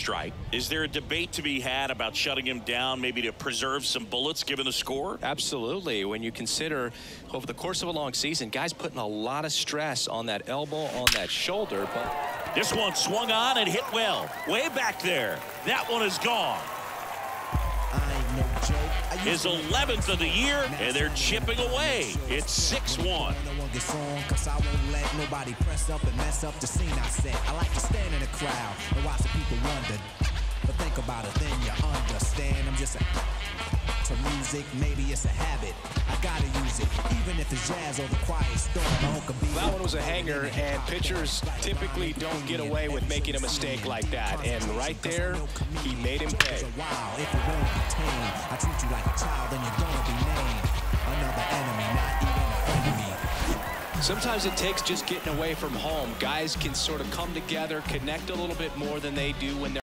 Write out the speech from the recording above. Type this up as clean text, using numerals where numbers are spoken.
strike. Is there a debate to be had about shutting him down, maybe to preserve some bullets given the score? Absolutely. When you consider over the course of a long season, guys putting a lot of stress on that elbow, on that shoulder. But this one swung on and hit well. Way back there. That one is gone. His 11th of the year, and they're chipping away. It's 6-1. Cause I won't let nobody press up and mess up the scene I set. I like to stand in the crowd and watch the people wonder. But think about it, then you understand. I'm just to music, maybe it's a habit. I gotta use it, even if it's jazz or the quiet storm. That one was a hanger, and pitchers typically don't get away with making a mistake like that. And right there, he made him pay. If you won't be tamed, I treat you like a child, then you're gonna be named another enemy, not even a friend of me. Sometimes it takes just getting away from home. Guys can sort of come together, connect a little bit more than they do when they're